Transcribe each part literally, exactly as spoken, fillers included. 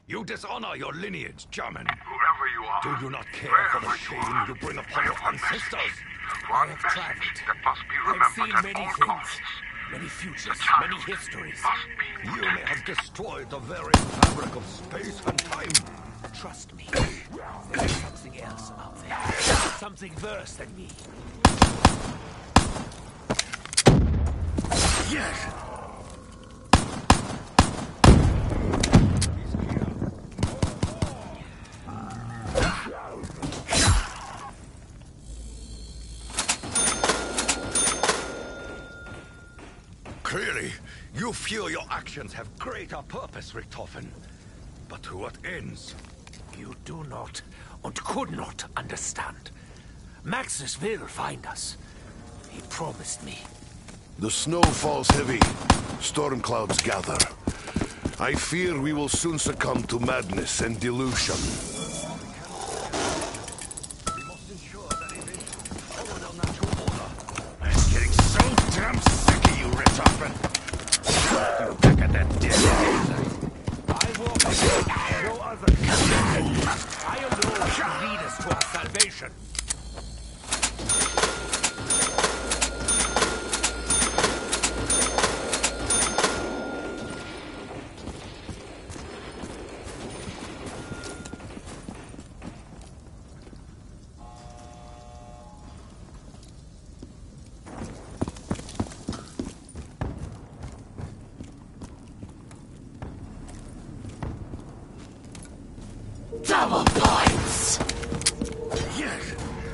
You dishonor your lineage, German. Whoever you are, Do you not care for the wherever shame you, are, you bring upon your one ancestors? message, I one have message traveled. that must be I've remembered seen at many all things, costs. many The futures, child many histories. must be You may protected. have destroyed the very fabric of space and time. Trust me. There's something else out there. Something worse than me. Yes! Clearly, you feel your actions have greater purpose, Richtofen. But to what ends? You do not, and could not understand. Maxis will find us. He promised me. The snow falls heavy. Storm clouds gather. I fear we will soon succumb to madness and delusion. We must ensure that events follow their natural order. I'm getting so damn sick of you, Richtofen. You back at that dead I walk with no other. I alone shall lead us to our salvation. Double points! Yes!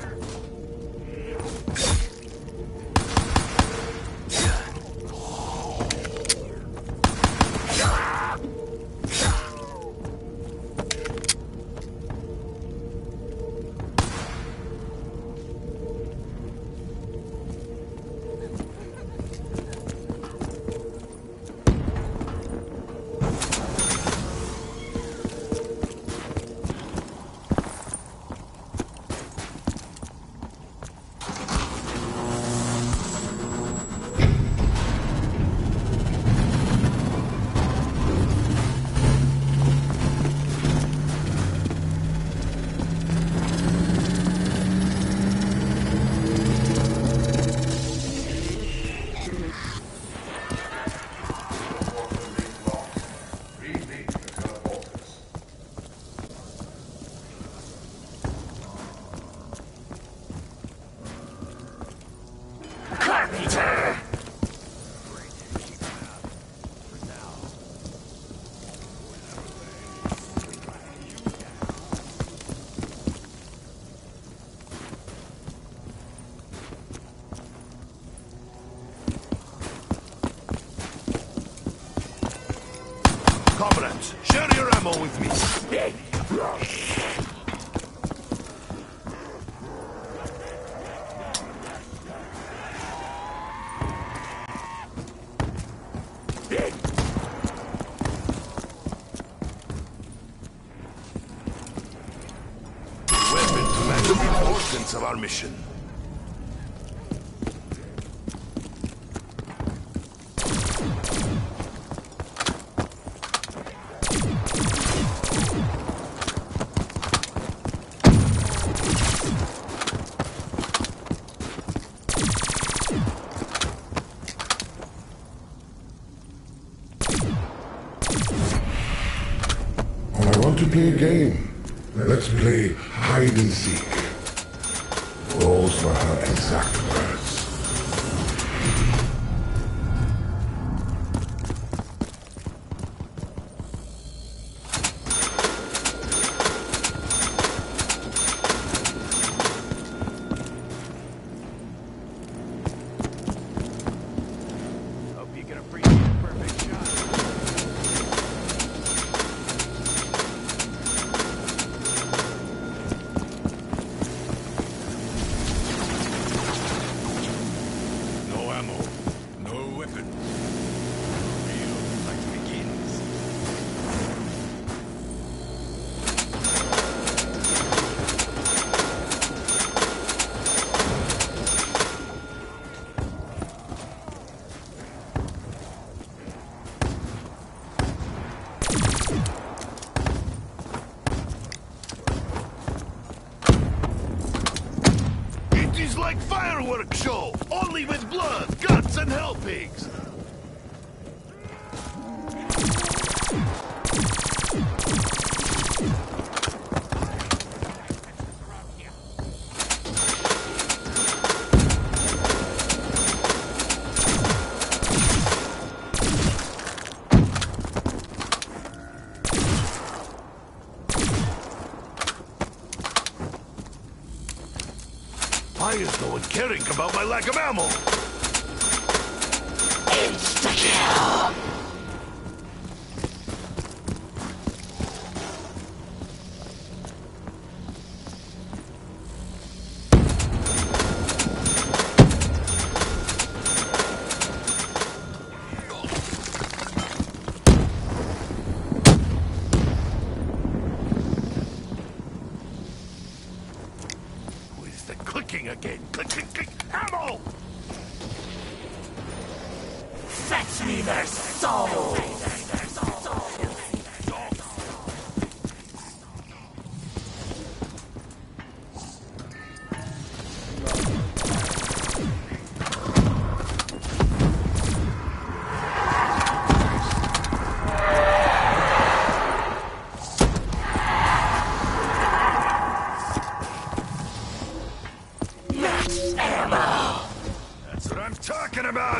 Comrades, share your ammo with me. Weapon to match the importance of our mission. I want to play a game. Let's play hide and seek. Those were her exact words. Hope you can appreciate a perfect shot. It's like fireworks show, only with blood, guts, and hell pigs. Why is no one caring about my lack of ammo? Insta-kill! Clicking again. Click, click, click. Ammo! Fetch me their souls! That's what I'm talking about!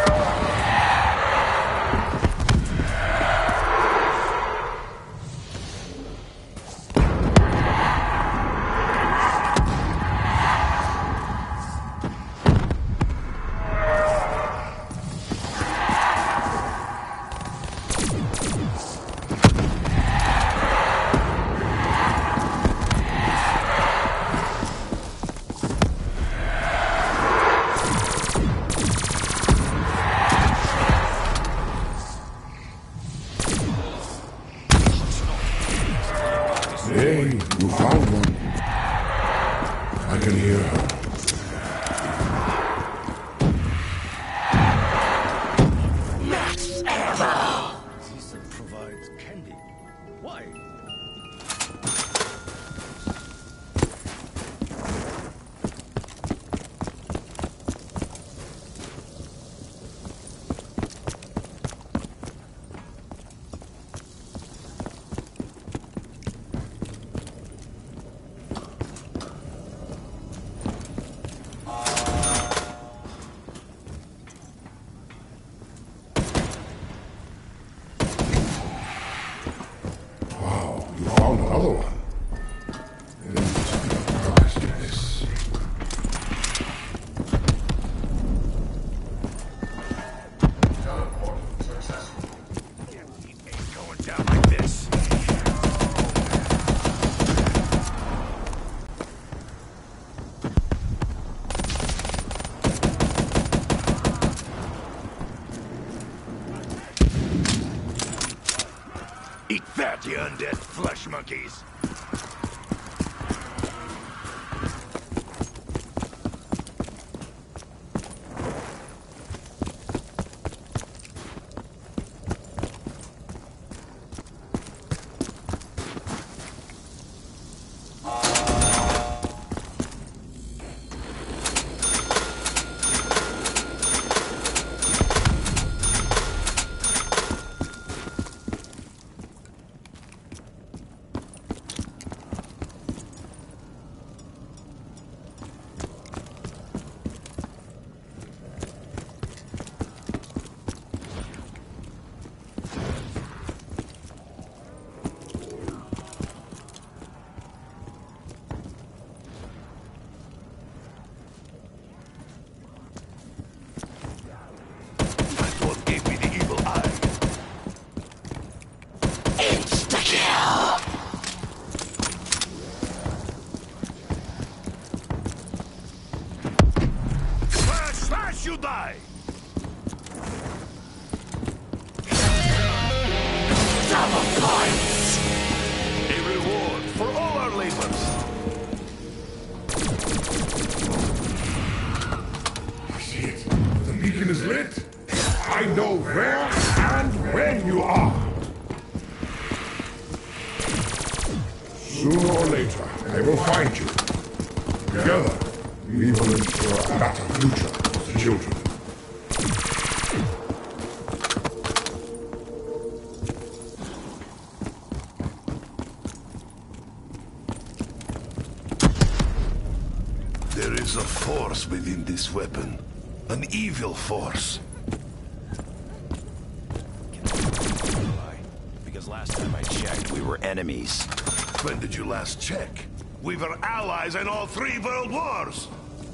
Hey, you found one. I can hear her. Max ammo! Caesar provides candy. Why? Wow, you found another one. It must be a purpose to this. It ain't going down like this. Eat that, you undead flesh monkeys! That's what gave me the evil eye. Insta-kill! Slash, slash, you die! Double points! A reward for all our labors. I see it. The beacon is lit. I know where and when you are. Sooner or later, I will find you. Together, We will ensure a better future for the children. There is a force within this weapon. An evil force. Because last time I checked, we were enemies. When did you last check? We were allies in all three world wars!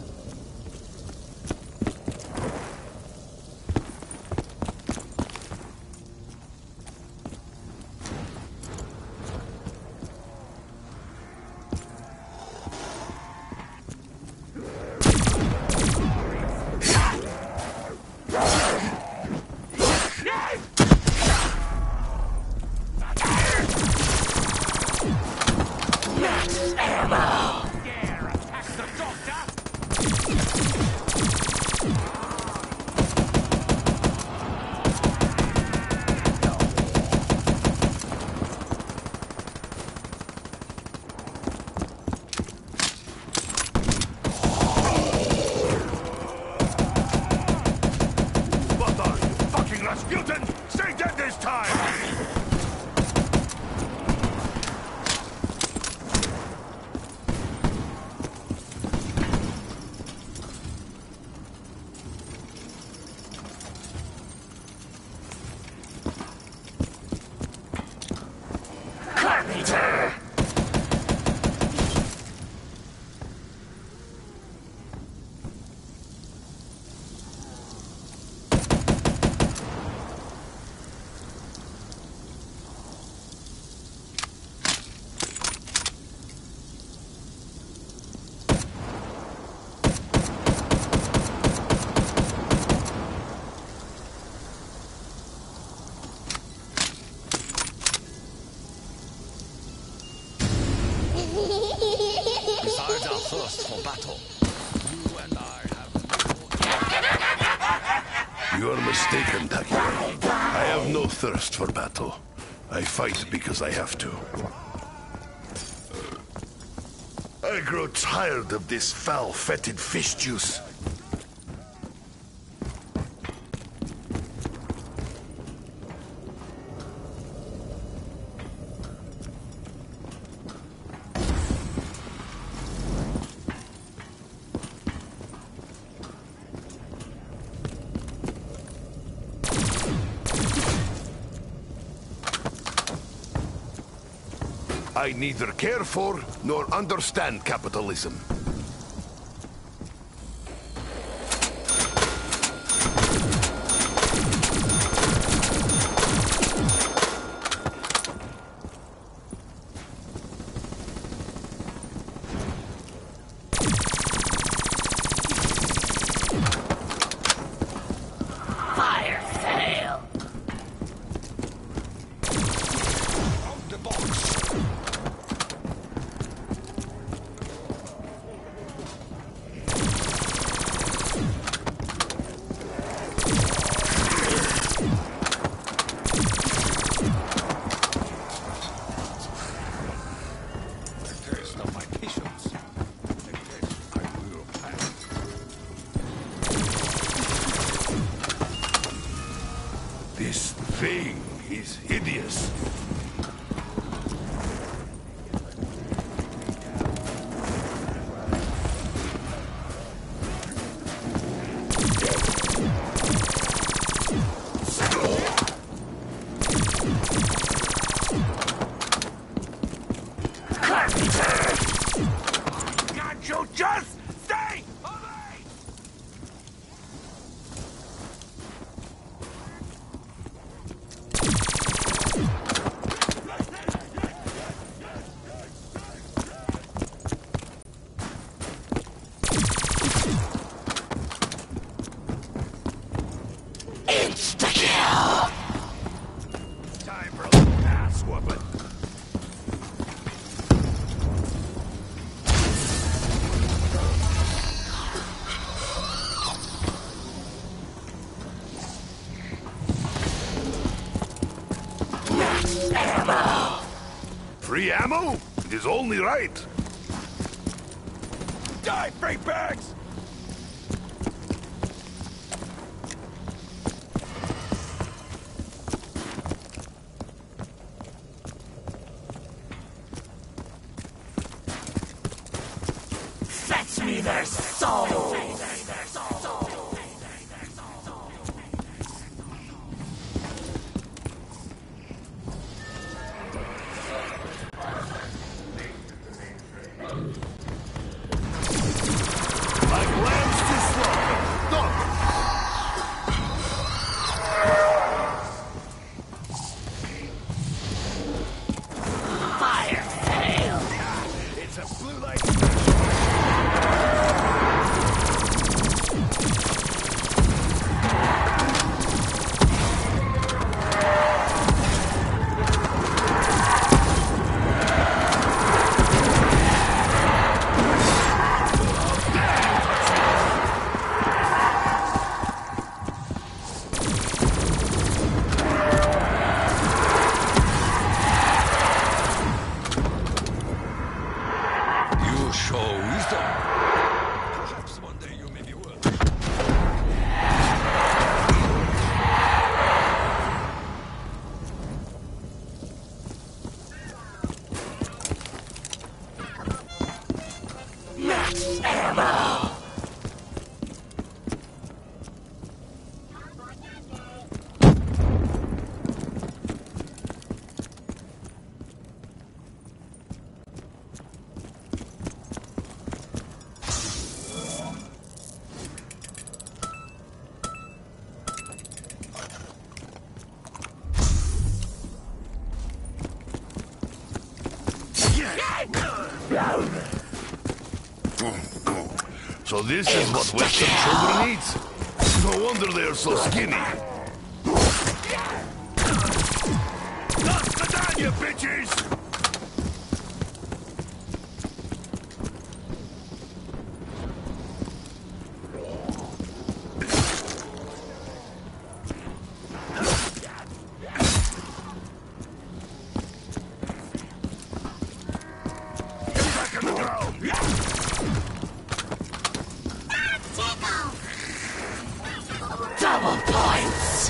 Besides our thirst for battle, you and I have... You are mistaken, Taki. I have no thirst for battle. I fight because I have to. I grow tired of this foul, fetid fish juice. I neither care for nor understand capitalism. Fire sale! Out the box! This thing is hideous. Can't you just stay away? Insta-kill! Time for a little ass whooping. Max ammo! Free ammo? It is only right. Die! die, freight bags! Fetch me their souls! Like lambs to slaughter. Done. Fire sale! It's a blue light. You show wisdom. Perhaps one day you may be worth. Max ammo! So this is what Western children eat? No wonder they are so skinny. Dust the down, you bitches! Get back on the ground! Double points!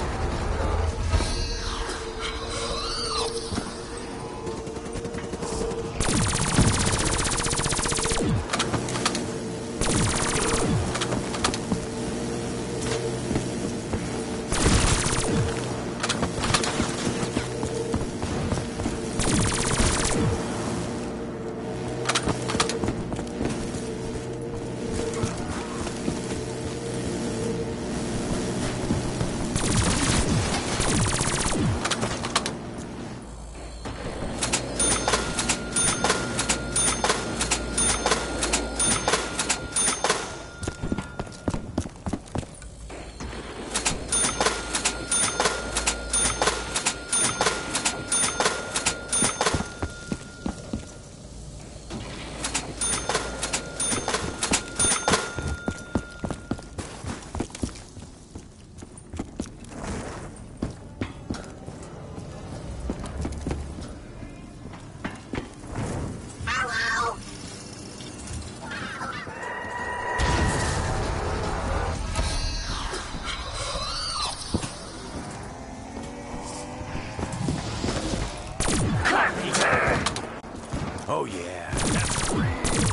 Oh yeah, that's free.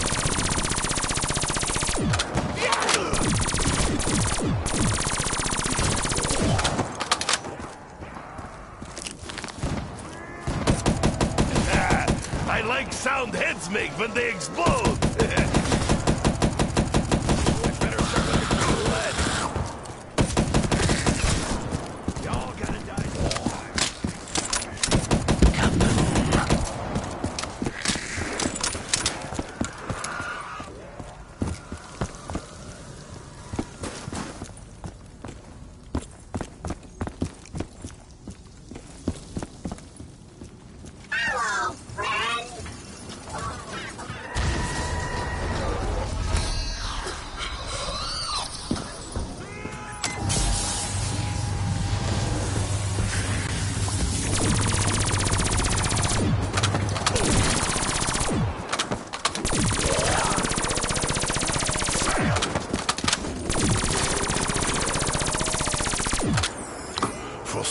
Ah, I like sound heads make when they explode. Better start with the cool lead. Y'all gotta die.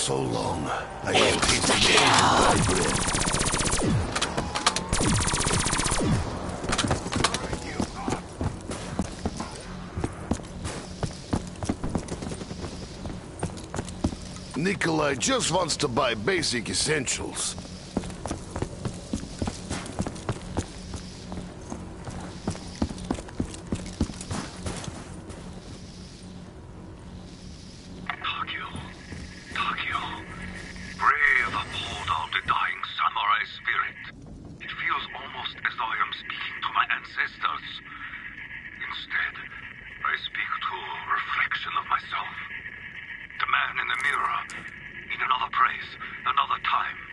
so long. I hate it. Nikolai just wants to buy basic essentials. Takeo. Takeo. Brave upholder of the dying samurai spirit. It feels almost as though I am speaking to my ancestors. Instead, I speak to a reflection of myself. The man in the mirror, in another place, another time.